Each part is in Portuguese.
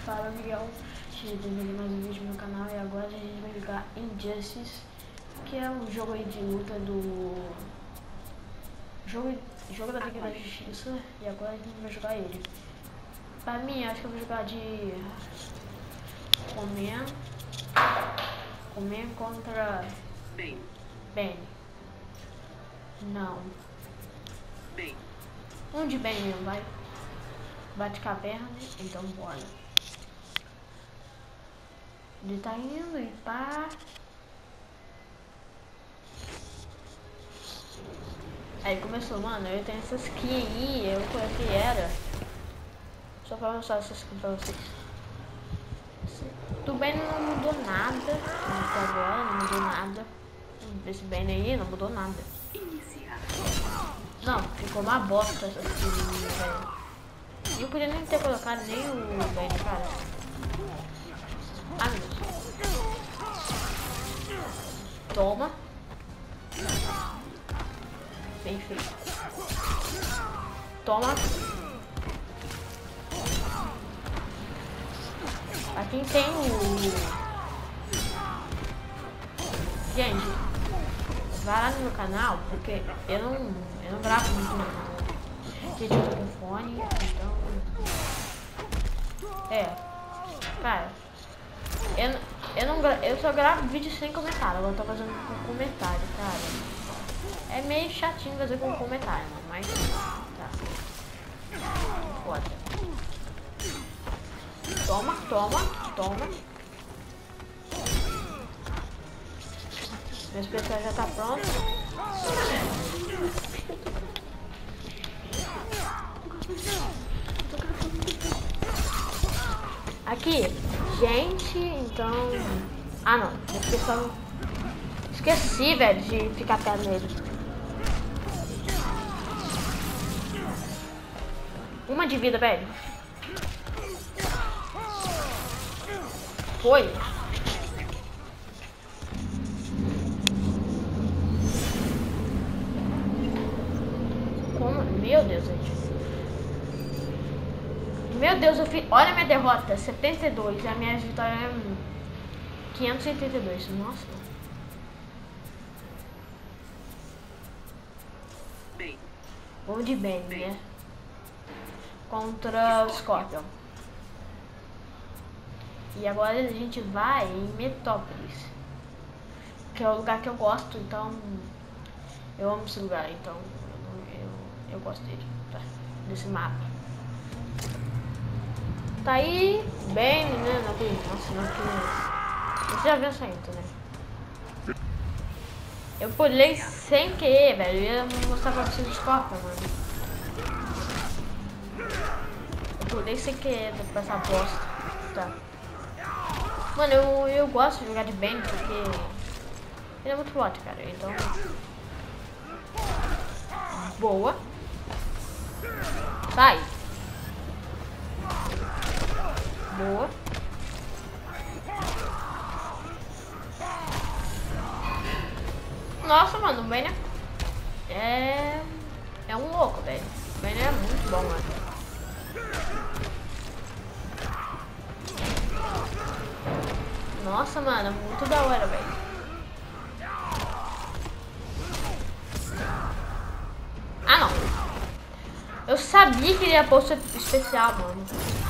Fala, Miguel, seja bem-vindo a mais um vídeo no meu canal. E agora a gente vai jogar Injustice, que é um jogo aí de luta do jogo da Liga da Justiça. E agora a gente vai jogar ele. Pra mim, acho que eu vou jogar de Comen contra Ben. Não, Bem. um de Ben mesmo, vai. Bate caverna, então bora. Ele tá indo e pá. Aí começou, mano, eu tenho essa skin aí, eu coloquei era. Só pra mostrar essa skin pra vocês. Do Ben não mudou nada. Até agora não mudou nada. Esse Ben aí não mudou nada. Iniciar. Não, ficou uma bosta essa skin, velho. E eu podia nem ter colocado nem o Ben, cara. Ah, meu Deus. Toma. Bem feito. Toma. Aqui tem o... Gente, vai lá no meu canal, porque eu não gravo muito não. Gente, eu tô com fone, então... Cara, eu só gravo vídeo sem comentário, agora eu tô fazendo com comentário, cara. É meio chatinho fazer com comentário, mano, mas tá. Foda. Toma, toma, toma. Meu especial já tá pronto. Aqui, gente, então... Ah, não. Meu especial... Esqueci, velho, de ficar perto dele. Uma de vida, velho. Foi. Como? Meu Deus, gente. Meu Deus, eu fiz... Olha a minha derrota, 72. E a minha vitória é 582. Nossa. Bem. Vamos de Ben, né? Contra o Scorpion. E agora a gente vai em Metrópolis, que é o lugar que eu gosto, então eu amo esse lugar, então eu gosto dele, tá? Desse mapa. Tá aí, bem, né? Nossa, não. Você já viu essa intro, né? Eu pulei sem querer, velho. Eu ia mostrar pra vocês o Scorpion, mano. Eu pulei sem querer pra essa bosta, tá? Mano, eu gosto de jogar de Ben porque ele é muito forte, cara. Então. Boa. Sai. Boa. Nossa, mano, o Ben é um louco, velho. O Ben é muito bom, mano. Nossa, mano, muito da hora, velho. Ah, não. Eu sabia que ele ia pôr especial, mano.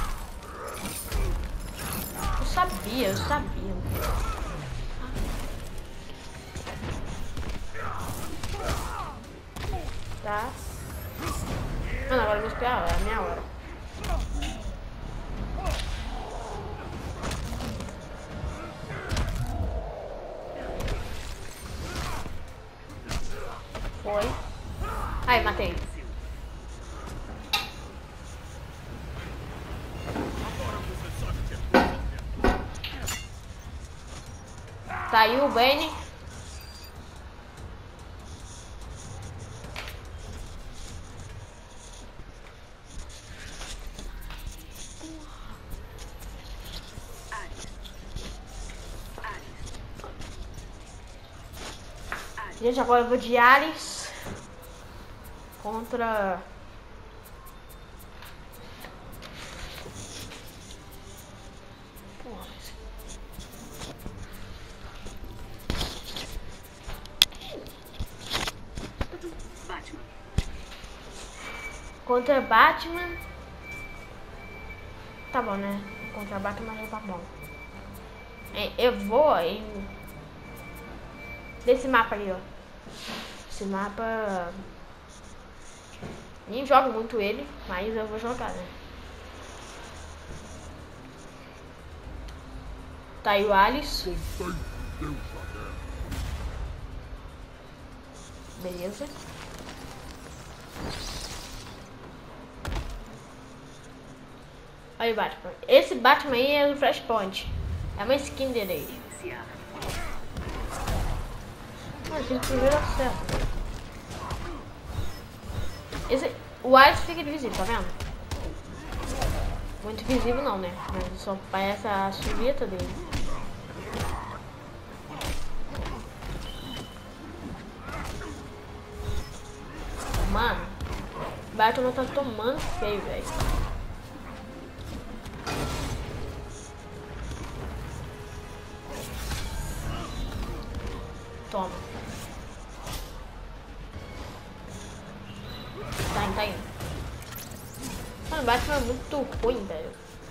Eu sabia. Tá. Mano, agora eu vou esperar, é a minha hora. Foi. Aí, matei. Saiu o Benny. Gente, agora eu vou de Ares contra... Batman. Contra Batman. Tá bom, né? Contra Batman já tá bom. Eu vou em... Desse mapa ali, ó. Esse mapa... Nem jogo muito ele, mas eu vou jogar, né? Tá aí o Alice. Beleza. Olha o Batman. Esse Batman aí é do Flashpoint. É uma skin dele aí. Iniciar. Mano, fiz o primeiro acerto. O Alice fica invisível, tá vendo? Muito visível não, né? Mas só parece a silhueta dele. Mano, o Batman tá tomando feio, velho. Toma. Tá indo. Mano, o Batman é muito ruim, velho.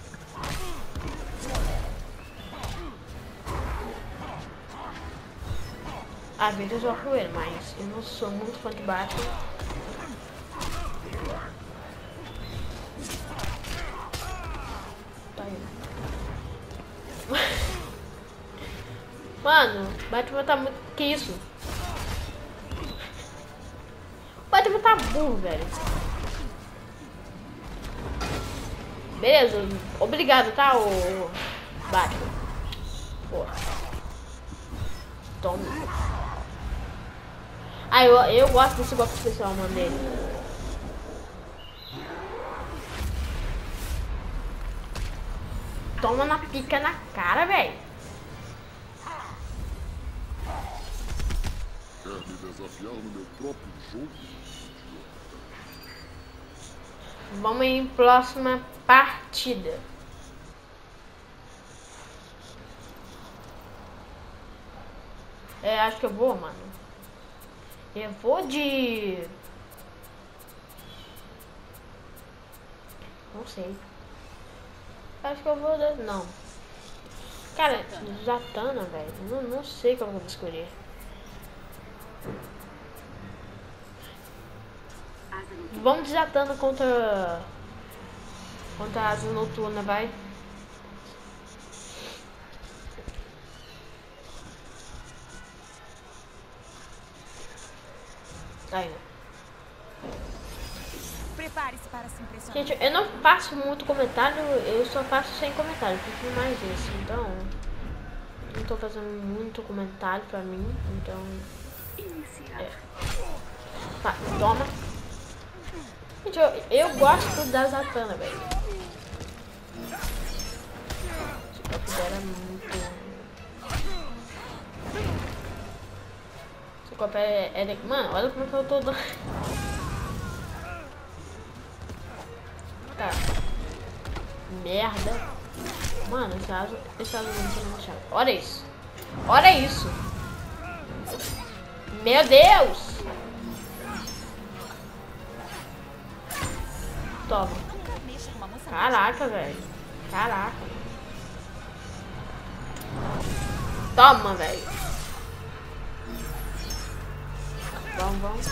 Às vezes eu jogo com ele, mas eu não sou muito fã de Batman. Tá indo. Mano, o Batman tá muito... Que isso? O Batman tá burro, velho. Beleza, obrigado, tá, o Batman. Porra. Toma. Ah, eu gosto desse golpe especial, mano, dele. Toma na pica na cara, velho. Quer me desafiar no meu próprio jogo? Vamos em próxima partida. Acho que eu vou, mano. Eu vou de... Não sei. Acho que eu vou de... Não. Cara, Zatanna, velho. Não sei qual eu vou escolher. Vamos de Zatanna contra a Asa Noturna, vai. Aí. Prepare-se para se impressionar. Gente, eu não faço muito comentário, eu só faço sem comentário, prefiro mais esse, então não tô fazendo muito comentário pra mim, então Iniciar. Tá, toma. Gente, eu gosto da Zatanna, velho. Esse golpe dela é muito... Esse golpe é... Mano, olha como que eu tô dando. Tá. Merda. Mano, esse asa não tinha deixado. Olha isso. Olha isso. Meu Deus. Toma. Caraca, velho. Caraca. Toma, velho. Vamos.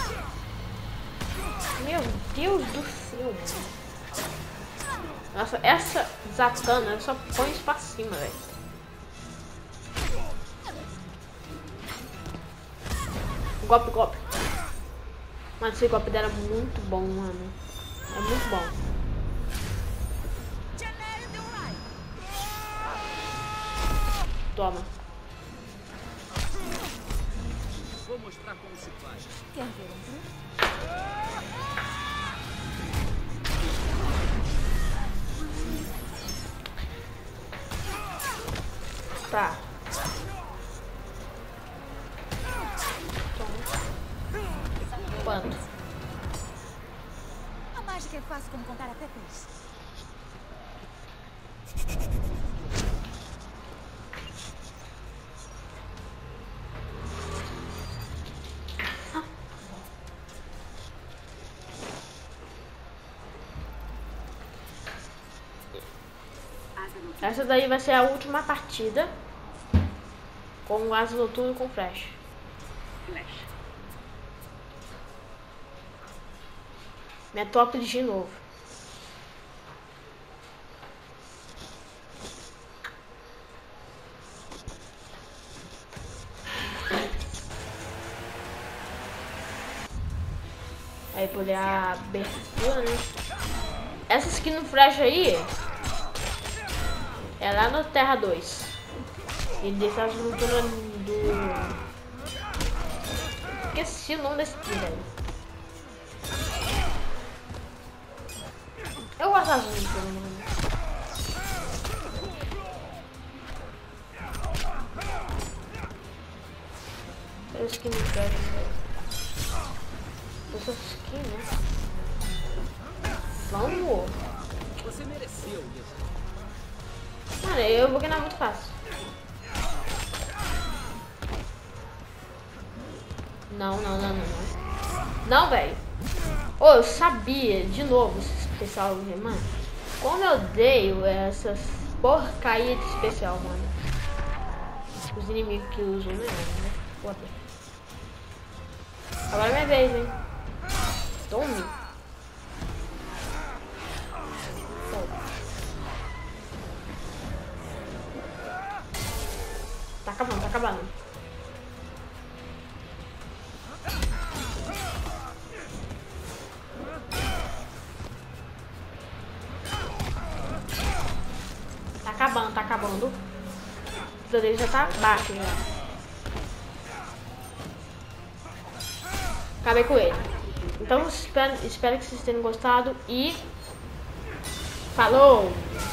Meu Deus do céu, mano. Nossa, essa Zatanna eu só põe isso pra cima, velho. Golpe. Mano, esse golpe dela é muito bom, mano. É muito bom. Toma. Vou mostrar como se faz. Quer ver um truque? Tá. Quanto? A mágica é fácil como contar até 3. Essa daí vai ser a última partida com o Asa Noturno com Flash. Flash. Metrópolis de novo. Aí por a abertura, né? Essa skin no Flash aí é lá no Terra 2. Ele deixa as lutas do... Esqueci o nome desse skin, velho. Eu gosto das lutas, mano. Eu skin no Flash, velho. Essa skin, né? Vamos! Você mereceu isso. Mano, eu vou ganhar muito fácil. Não. Não, velho. Ô, eu sabia. De novo, esse especial, mano. Como eu odeio essas porcaria de especial, mano. Os inimigos que usam, né? Foda. Agora é minha vez, hein? Tome. Tá acabando, tá acabando. Tá acabando. O dele já tá baixo já. Acabei com ele. Então espero que vocês tenham gostado e falou!